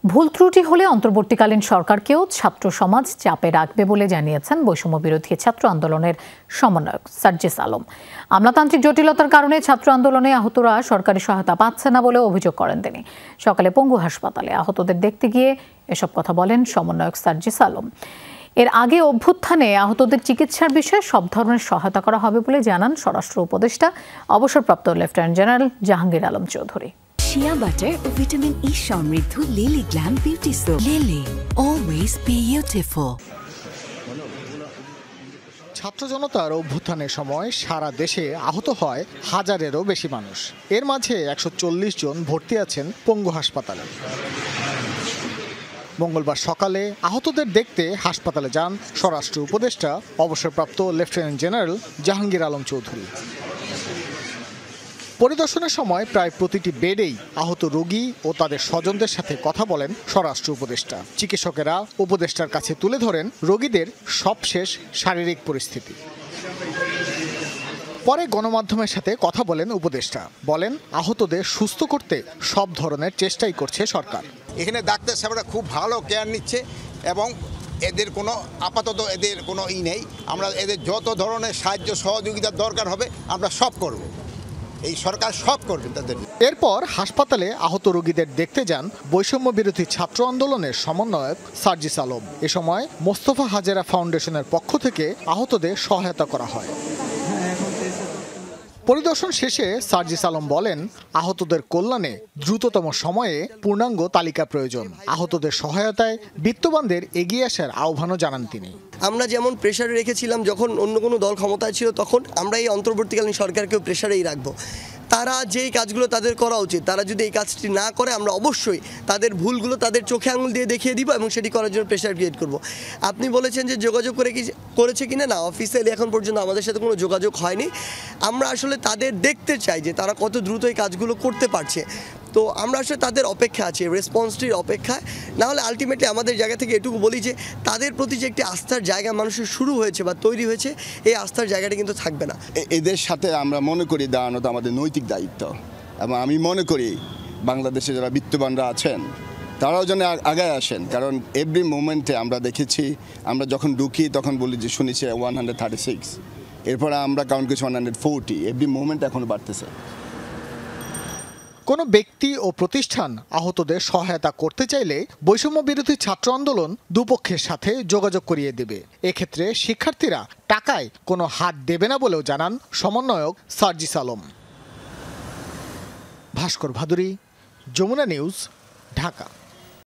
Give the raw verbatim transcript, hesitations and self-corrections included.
ভুল ত্রুটি হলে অন্তর্বর্তীকালীন সরকারকেও ছাত্র সমাজ চাপে রাখবে বলে জানিয়েছেন বৈষম্য বিরোধী ছাত্র আন্দোলনের সমন্বয়ক সার্জিস আলম। আমলাতান্ত্রিক জটিলতার কারণে ছাত্র আন্দোলনে আহতরা সরকারি সহায়তা পাচ্ছে না বলে অভিযোগ করেন তিনি। সকালে পঙ্গু হাসপাতালে আহতদের দেখতে গিয়ে এসব কথা বলেন সমন্বয়ক সার্জিস আলম। এর আগে অভ্যুত্থানে আহতদের চিকিৎসার বিষয়ে সব ধরনের সহায়তা করা হবে বলে জানান স্বরাষ্ট্র উপদেষ্টা অবসরপ্রাপ্ত lieutenant general Jahangir Alam Chowdhury. Shea butter ও ভিটামিন ই সমৃদ্ধ Lily glam beauty soap. Lily, always beautiful. ছাত্র জনতার অভ্যুত্থানের সময় সারা দেশে আহত হয় হাজারেরও বেশি মানুষ। এর মাঝে একশো চল্লিশ জন ভর্তি আছেন পঙ্গু হাসপাতালে। মঙ্গলবার সকালে আহতদের দেখতে হাসপাতালে যান স্বরাষ্ট্র উপদেষ্টা অবসরপ্রাপ্ত লেফটেন্যান্ট জেনারেল জাহাঙ্গীর আলম চৌধুরী। পরিদর্শনের সময় প্রায় প্রতিটি বেডেই আহত রোগী ও তাদের স্বজনদের সাথে কথা বলেন স্বরাষ্ট্র উপদেষ্টা। চিকিৎসকেরা উপদেষ্টার কাছে তুলে ধরেন রোগীদের সবশেষ শারীরিক পরিস্থিতি। পরে গণমাধ্যমের সাথে কথা বলেন উপদেষ্টা। বলেন, আহতদের সুস্থ করতে সব ধরনের চেষ্টাই করছে সরকার। এখানে ডাক্তার সাহেবরা খুব ভালো কেয়ার নিচ্ছে এবং এদের কোনো আপাতত এদের কোনো ই নেই। আমরা এদের যত ধরনের সাহায্য সহযোগিতার দরকার হবে আমরা সব করব। এই সরকার সব করবে তাদের। এরপর হাসপাতালে আহত রোগীদের দেখতে যান বৈষম্য বিরোধী ছাত্র আন্দোলনের সমন্বয়ক সার্জিস আলম। এ সময় মোস্তফা হাজেরা ফাউন্ডেশনের পক্ষ থেকে আহতদের সহায়তা করা হয়। পরিদর্শন শেষে সার্জিস আলম বলেন, আহতদের কল্যাণে দ্রুততম সময়ে পূর্ণাঙ্গ তালিকা প্রয়োজন। আহতদের সহায়তায় বিত্তবানদের এগিয়ে আসার আহ্বানও জানান তিনি। আমরা যেমন প্রেশারে রেখেছিলাম যখন অন্য কোনো দল ক্ষমতায় ছিল, তখন আমরা এই অন্তর্বর্তীকালীন সরকারকেও প্রেশারেই রাখবো। তারা যেই কাজগুলো তাদের করা উচিত, তারা যদি এই কাজটি না করে আমরা অবশ্যই তাদের ভুলগুলো তাদের চোখে আঙুল দিয়ে দেখিয়ে দিব এবং সেটি করার জন্য প্রেশার ক্রিয়েট করব। আপনি বলেছেন যে যোগাযোগ করে কি করেছে কিনা, না, অফিসিয়ালি এখন পর্যন্ত আমাদের সাথে কোনো যোগাযোগ হয়নি। আমরা আসলে তাদের দেখতে চাই যে তারা কত দ্রুত এই কাজগুলো করতে পারছে। তো আমরা আসলে তাদের অপেক্ষা আছি, রেসপন্সটির অপেক্ষায়। না হলে আলটিমেটলি আমাদের জায়গা থেকে এটুকু বলি যে তাদের প্রতি যে একটি আস্থার জায়গা মানুষের শুরু হয়েছে বা তৈরি হয়েছে, এই আস্থার জায়গাটা কিন্তু থাকবে না। এদের সাথে আমরা মনে করি দাঁড়ানো তো আমাদের নৈতিক দায়িত্ব। এবং আমি মনে করি বাংলাদেশে যারা বিত্তবানরা আছেন তারাও যেন আগায় আসেন, কারণ এভরি মোমেন্টে আমরা দেখেছি, আমরা যখন ঢুকি তখন বলি যে শুনেছি ওয়ান হান্ড্রেড থার্টি সিক্স এরপরে আমরা কাউন্ট করছি one hundred forty every moment এখনও বাড়তেছে। কোনো ব্যক্তি ও প্রতিষ্ঠান আহতদের সহায়তা করতে চাইলে বৈষম্য বিরোধী ছাত্র আন্দোলন দুপক্ষের সাথে যোগাযোগ করিয়ে দেবে। এক্ষেত্রে শিক্ষার্থীরা টাকায় কোনো হাত দেবে না বলেও জানান সমন্বয়ক সার্জিস আলম। ভাস্কর ভাদুরী, যমুনা নিউজ, ঢাকা।